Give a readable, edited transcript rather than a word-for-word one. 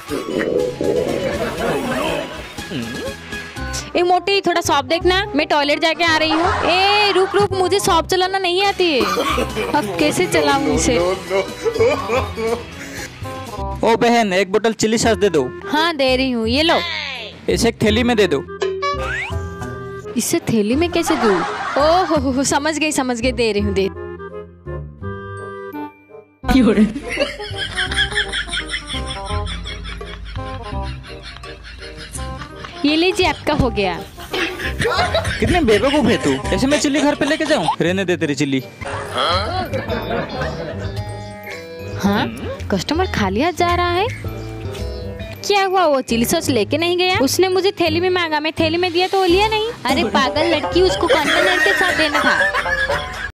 ए मोटी, थोड़ा शॉप देखना, मैं टॉयलेट जाके आ रही हूँ। ए रुक रुक, मुझे शॉप चलाना नहीं आती है, अब कैसे चलाऊं इसे? ओ बहन, एक बोतल चिली सॉस दे दो। हाँ दे रही हूँ, ये लो। इसे एक थैली में दे दो। इसे थैली में कैसे दूँ? ओह हो, समझ गई, दे रही हूँ, दे। ये लीजिए, आपका हो गया। कितने बेवकूफ है तू, ऐसे मैं चिल्ली घर पे लेके जाऊं? रहने दे तेरी चिल्ली। हाँ, कस्टमर खाली हाथ जा रहा है। क्या हुआ, वो चिली सॉस लेके नहीं गया? उसने मुझे थैली में मांगा, मैं थैली में दिया तो वो लिया नहीं। अरे पागल लड़की, उसको कंटेनर के साथ देना था।